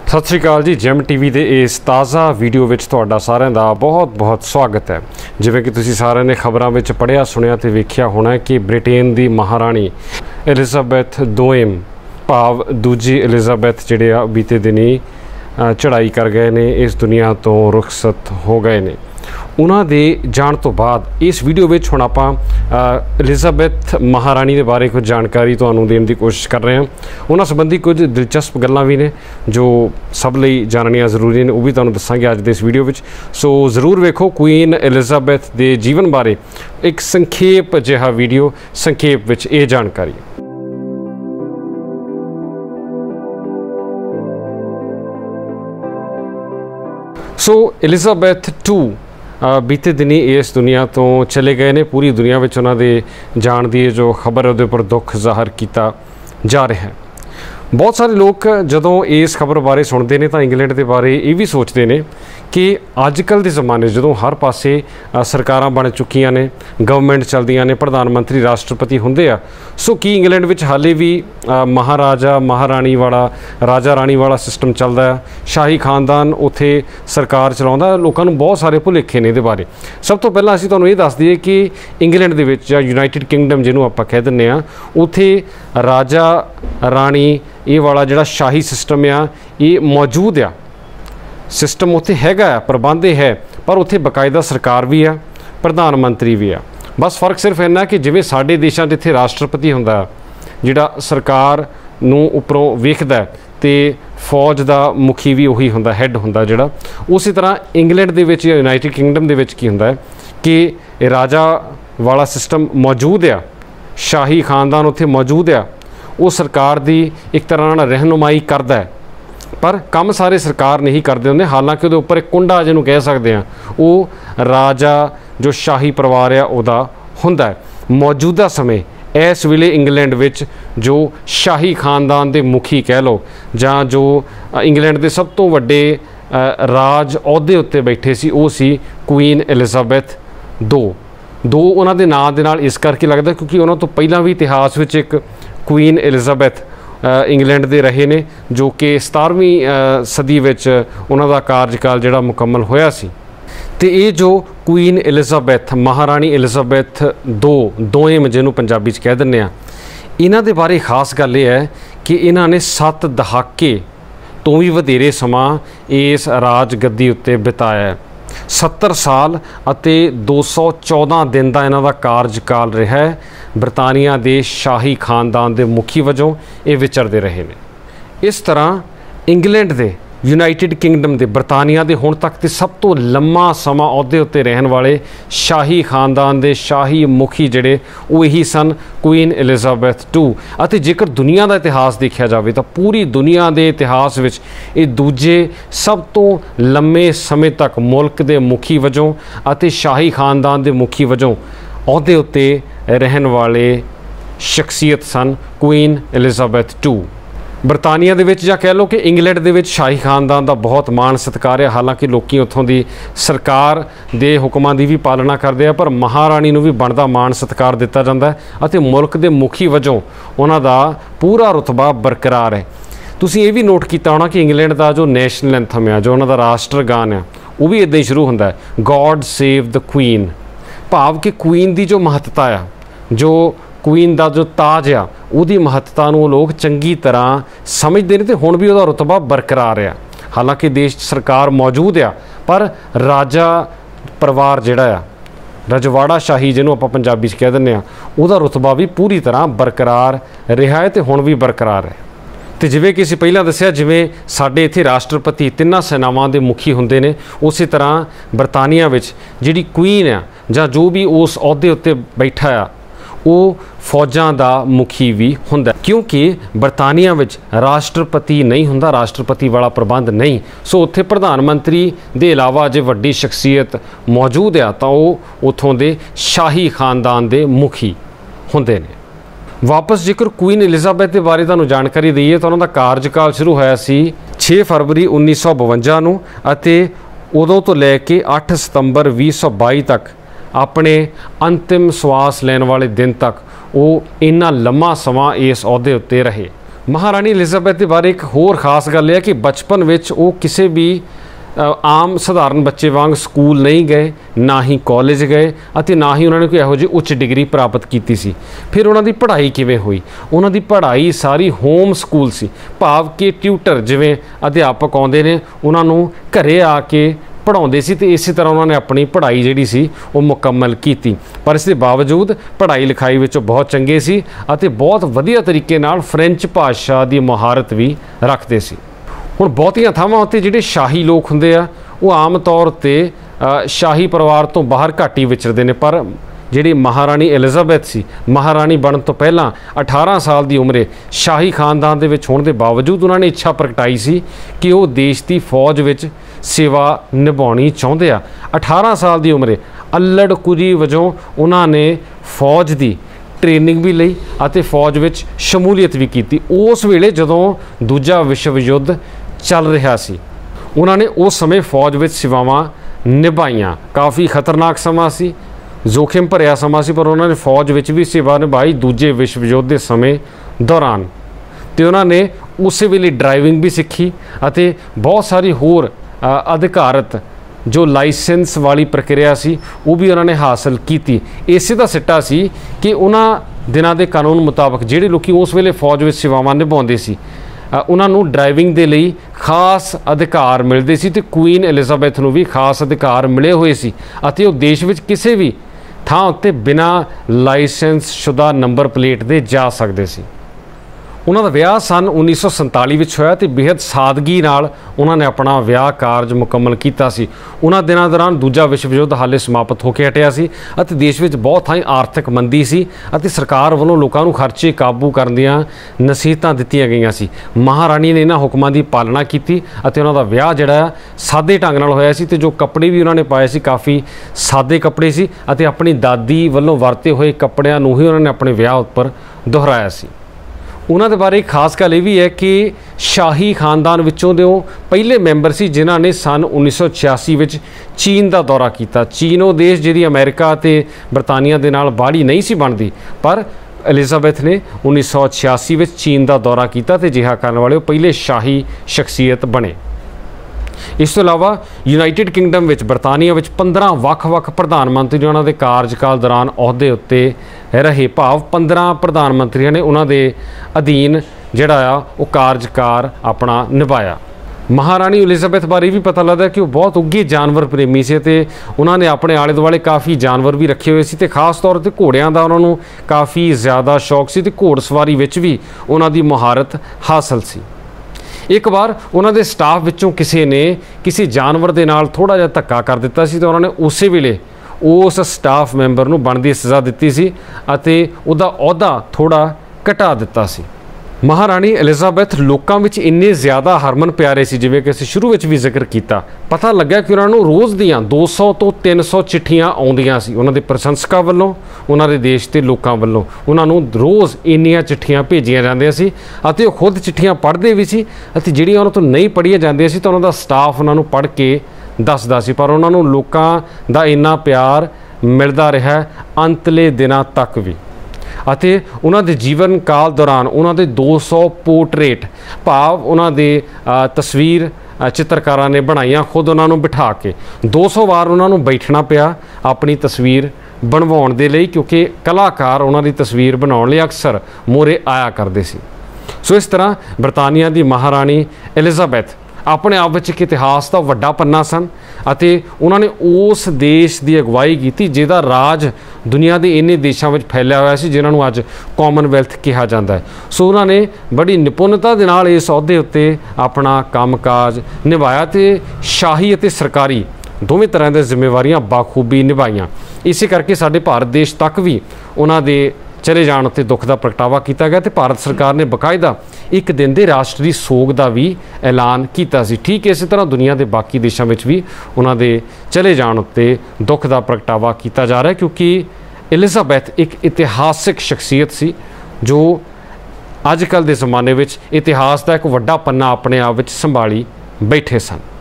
सत श्री अकाल जी। Gym TV के इस ताज़ा वीडियो में तुहाडा सारिਆਂ ਦਾ बहुत स्वागत है। जिवें कि तुसीं सारिਆਂ ने खबरों में पढ़िया सुनिया तो वेख्या होना है कि ब्रिटेन की महाराणी एलिजाबैथ दोएम भाव दूजी एलिजाबैथ जिहड़े आ बीते दिनी चढ़ाई कर गए ने, इस दुनिया तो रुखसत हो गए ने। उन्हां दे जाण तो बाद इस वीडियो में हुण आपां एलिजाबैथ महाराणी के बारे कुछ जानकारी तुहानूं देण की कोशिश कर रहे हैं। उन्हां संबंधी कुछ दिलचस्प गल्लां भी ने जो सब लई जाननियां जरूरी ने, वो भी तुहानूं दस्सांगे अज दे इस वीडियो में। सो जरूर वेखो क्वीन एलिजाबैथ के जीवन बारे एक संखेप जिहा वीडियो, संखेप विच ये जानकारी। सो एलिजाबैथ टू बीते दिनी इस दुनिया तो चले गए ने। पूरी दुनिया में उन्होंने जान की जो खबर है उहदे पर दुख जाहिर किया जा रहा है। बहुत सारे लोग जदों इस खबर बारे सुनते हैं तो इंग्लैंड के बारे ये भी सोचते हैं कि अजकल के ज़माने जदों हर पासे सरकारां बन चुकियां ने, गवर्नमेंट चलदियां ने, प्रधानमंत्री राष्ट्रपति हुंदे आ, सो कि इंग्लैंड विच हाले भी महाराजा महाराणी वाला, राजा राणी वाला सिस्टम चलदा है, शाही खानदान उत्थे सरकार चलाउंदा। लोकां नूं बहुत सारे भुलेखे ने इहदे बारे। सब तो पहलां असीं तुहानूं ये दस दईए कि इंग्लैंड दे विच जां यूनाइटेड किंगडम जिहनूं आपां कह दिंदे आ, उत्थे राजा राणी ये वाला जिहड़ा शाही सिस्टम आ ये मौजूद आ। सिस्टम उत्थे हैगा, प्रबंध है, पर उत्थे बकायदा सरकार भी आ, प्रधानमंत्री भी आ। बस फ़र्क सिर्फ इन्ना कि जिवें साडे देशां जिथे राष्ट्रपति हुंदा जिहड़ा सरकार नूं उपरों वेखदा ते फौज दा मुखी भी उही हुंदा, हैड हुंदा जिहड़ा। उसी तरह इंग्लैंड दे विच या यूनाइटेड किंगडम दे विच की हुंदा है कि राजा वाला सिस्टम मौजूद आ, शाही खानदान उत्थे मौजूद आ, वो सरकार दी एक तरह नाल रहनुमाई करदा है, पर काम सारे सरकार नहीं करते होंगे। हालांकि उहदे उपर एक कुंडा जिन्हों कह सकते हैं वो राजा जो शाही परिवार आ उहदा हुंदा है। मौजूदा समय इस वेले इंग्लैंड विच जो शाही खानदान के मुखी कह लो जां जो इंग्लैंड के सब तो वड्डे राज अहुदे उत्ते बैठे सी, वो सी क्वीन एलिजाबैथ दो उन्हां दे नाम दे नाल इस करके लगता क्योंकि उन्हां तो पहलां भी इतिहास विच एक क्वीन एलिजाबैथ इंग्लैंड दे रहे ने जो कि 17वीं सदी विच उन्हां दा कार्यकाल जिहड़ा मुकम्मल होया सी। ते ये जो क्वीन एलिजाबैथ महाराणी एलिजाबैथ दोएम जिन्हों पंजाबी च कह दिंदे आ, इन्हां दे बारे खास गल ये है कि इन्हां ने 7 दहाके तो भी वधेरे समा इस राज गद्दी उत्ते बिताया है। 70 साल अते 214 दिन का इन्हां दा कार्यकाल रहा है। बरतानिया के शाही खानदान के मुखी वजों ये विचरते रहे ने। इस तरह इंग्लैंड के, यूनाइटेड किंगडम के, बरतानिया के हुण तक के सब तो लंबा समा अहुदे उत्ते रहन वाले शाही खानदान के शाही मुखी जिहड़े वो यही सन क्वीन एलिजाबैथ टू। अते जेकर दुनिया का इतिहास देखा जाए तो पूरी दुनिया के इतिहास विच ये दूजे सब तो लंबे समय तक मुल्क के मुखी वजों अते शाही खानदान के मुखी वजों अहुदे उत्ते रहन वाले शख्सियत सन क्वीन एलिजाबैथ टू। बरतानिया दे विच जां कह लो कि इंग्लैंड दे विच शाही खानदान का बहुत मान सत्कार है। हालांकि लोग उत्थों की सरकार के हुक्मां की भी पालना करते हैं, पर महाराणी नूं भी बनदा मान सत्कार दिता जाता है अते मुल्क के मुखी वजों उन्हां दा पूरा रुतबा बरकरार है। तुसीं ये भी नोट किया होना कि इंग्लैंड का जो नैशनल एंथम है, जो उन्हां दा राष्ट्र गान है, वो भी इदां ही शुरू होंदा है, गॉड सेव द क्वीन। भाव कि क्वीन की जो महत्ता आ, जो क्वीन का जो ताज आ, उहदी महत्ता नूं लोग चंगी तरह समझते हैं, तो हुण भी उहदा रुतबा बरकरार आ। हालांकि देश सरकार मौजूद आ, पर राजा परिवार जिहड़ा आ, रजवाड़ा शाही जिन्हों आपां पंजाबी कह दिंदे आ, उहदा रुतबा भी पूरी तरह बरकरार रहा है, तो हुण भी बरकरार है। तो जिवें कि असीं पहिलां दस्सिया, जिवें साडे इत्थे राष्ट्रपति 3 सेनावां दे मुखी हुंदे ने, उस तरह बरतानिया विच जिहड़ी क्वीन आ जां जो भी उस अहुदे उत्ते बैठा आ वो फौजां दा मुखी भी हुंदा, क्योंकि बरतानिया विच राष्ट्रपति नहीं हुंदा, राष्ट्रपति वाला प्रबंध नहीं। सो उत्थे प्रधानमंत्री दे इलावा जे वड्डी शख्सियत मौजूद आ तां वो उत्थों दे शाही खानदान दे मुखी हुंदे ने। वापस जेकर क्वीन एलिजाबैथ के बारे तुहानूं जानकारी दईए तो उन्हां दा कार्यकाल शुरू होया सी 6 फरवरी 1952 नूं अते उदों तो लैके 8 सितंबर 2022 तक अपने अंतिम श्वास लैन वाले दिन तक वो इन्ना लम्मा समा इस अहुदे उत्ते रहे। महारानी एलिजाबैथ के बारे एक होर खास गल है कि बचपन में वो किसी भी आम सधारण बच्चे वांग स्कूल नहीं गए, ना ही कॉलेज गए और ना ही उन्होंने कोई यहोजी उच्च डिग्री प्राप्त की सी। फिर उन्होंने पढ़ाई किवें हुई? उन्होंने पढ़ाई सारी होम स्कूल सी, भाव के ट्यूटर जिवें अध्यापक आउंदे ने उन्होंने घरे आके पढ़ाते सी, तो इस तरह उन्होंने अपनी पढ़ाई जिहड़ी सी वो मुकम्मल की। पर इसके बावजूद पढ़ाई लिखाई विच बहुत चंगे सी अते बहुत वधिया तरीके नाल फ्रेंच भाषा की महारत भी रखते सी। हुण बहुतियां थावां उत्ते जिहड़े शाही लोग हुंदे आ वो आम तौर पर शाही परिवार तो बाहर घट ही विचरदे ने, पर जिहड़ी महारानी एलिजाबैथ सी, महारानी बनन तो पहलां 18 साल की उम्रे शाही खानदान दे विच होण दे बावजूद उन्होंने इच्छा प्रगटाई सी कि वो देश की फौज विच सेवा निभाउणी चाहुंदे आ। 18 साल की उम्रे अल्लड़ कुरी वजों उन्होंने फौज की ट्रेनिंग भी लई अते फौज विच शमूलीयत भी की। उस वेले जदों दूजा विश्व युद्ध चल रहा सी, उन्होंने उस समय फौज विच सेवावां निभाईयां। काफ़ी खतरनाक समा सी, जोखिम भरिया समा सी, पर उन्होंने फौज विच भी सेवा निभाई दूजे विश्व युद्ध के समय दौरान। तो उन्होंने उस वेले ड्राइविंग भी सीखी अते बहुत सारी होर अधिकारत जो लाइसेंस वाली प्रक्रिया सी वो भी उन्होंने हासिल की। इसे का सिट्टा सी कि उन्होंने दिनों के कानून मुताबक जिहड़े लोग उस वेले फौज में सेवावां निभाउंदे सी उन्होंने ड्राइविंग के लिए खास अधिकार मिलते सी, ते क्वीन एलिजाबैथ नूं भी खास अधिकार मिले हुए सी अते वो देश में किसी भी थां उत्ते बिना लाइसेंस शुदा नंबर प्लेट दे जा सकते सी। उन्होंने विआह सन 1947 में होया तो बेहद सादगी नाल उन्होंने अपना विआह कारज मुकम्मल किया सी। उन्होंने दिनों दौरान दूजा विश्व युद्ध हाले समाप्त होकर हटिया सी अते देश में बहुत थाई आर्थिक मंदी सी अते सरकार वालों लोगों को खर्चे काबू करन दियां नसीहतां दित्तियां गईयां सी। महारानी ने इन्हां हुकमां की पालना की अते उन्हां दा विआह जिहड़ा सादे ढंग नाल होया सी ते जो कपड़े भी उन्होंने पाए सी काफ़ी सादे कपड़े सी अते अपनी दादी वालों वरते हुए कपड़ियां नूं ही उन्होंने अपने विआह उपर दोहराया सी। उन्होंने बारे खास गल ये भी है कि शाही खानदान विचों दे पहले मैंबर सी जिन्हों ने सन 1986 में चीन का दौरा किया। चीन वो देश जी अमेरिका ते बरतानिया दे नाल बाड़ी नहीं सी बनती, पर एलिजाबैथ ने 1986 में चीन का दौरा किया तो जिहा करने वाले पहले शाही शख्सियत बने। इस तो इलावा यूनाइटेड किंगडम में बरतानिया में 15 ਵੱਖ-ਵੱਖ प्रधानमंत्री उन्होंने कार्यकाल दौरान अहुदे उत्ते रहे, भाव 15 प्रधानमंत्रियों ने उन्होंने अधीन जिहड़ा वो कार्यकार अपना निभाया। महारानी एलिजाबैथ बारे भी पता लगता कि वो बहुत उगे जानवर प्रेमी से ते उन्होंने अपने आले दुआले काफ़ी जानवर भी रखे हुए सी ते खास तौर पर घोड़ियां का उन्होंने काफ़ी ज़्यादा शौक सी ते घोड़सवारी विच भी उन्होंने महारत हासिल सी। एक बार उन्होंने स्टाफ विचों किसी ने किसी जानवर के नाल थोड़ा जिहा धक्का कर दिता सी तो उन्होंने उस वेले उस स्टाफ मैंबर नूं बनदी सज़ा दित्ती सी अते उहदा अहुदा थोड़ा घटा दिता सी। महारानी एलिजाबैथ लोगों में इन्ने ज़्यादा हरमन प्यारे सी, जिवें कि असीं शुरू में भी जिक्र किया। पता लग्या कि उन्होंने रोज़ दियां 200 तो 300 चिट्ठियां आउंदियां सी उन्होंने प्रशंसकां वल्लों, उन्होंने देश के लोगों वल्लों उन्होंने रोज़ इन्नियां चिट्ठियां भेजियां जांदियां सी अते वो खुद चिट्ठियां पढ़ते भी सी अते जिहड़ियां उन्हां तों नहीं पढ़ियां जांदियां सी तो उन्हां दा स्टाफ उन्होंने पढ़ के दसदा सी, पर उन्होंने लोगों दा इन्ना प्यार मिलता रहा अंतले दिनां तक भी। अते उन्होंने जीवन काल दौरान उन्होंने 200 पोर्ट्रेट भाव उन्होंने तस्वीर चित्रकारां ने बनाइया खुद उन्होंने बिठा के 200 बार उन्होंने बैठना पिया अपनी तस्वीर बनवाउण दे लई, क्योंकि कलाकार उन्होंने तस्वीर बनाउण लई अक्सर मोरे आया करते सी। सो इस तरह बरतानिया की महारानी एलिजाबैथ अपने आप में एक इतिहास का वड्डा पन्ना सन अते उन्होंने उस देश की अगवाई की जिहदा राज दुनिया के इन्ने देशों में फैलिया हुआ सी जिन्होंने अज कॉमनवैल्थ कहा जाता है। सो उन्होंने बड़ी निपुणता दे नाल इस अहुदे उत्ते अपना काम काज निभाया तो शाही अते सरकारी दोवें तरह की जिम्मेवारियां बाखूबी निभाइयां। इस करके साडे भारत देश तक भी उन्होंने चले जाण उत्ते दुख का प्रगटावा किया गया तो भारत सरकार ने बकायदा एक दिन के राष्ट्रीय सोग का भी ऐलान किया सी। ठीक इस तरह दुनिया के बाकी देशों में भी उन्होंने चले जाण उत्ते दुख का प्रगटावा किया जा रहा है, क्योंकि एलिजाबैथ एक इतिहासिक शख्सियत सी जो अजकल के जमाने में इतिहास का एक वड्डा पन्ना अपने आप में संभाली बैठे सन।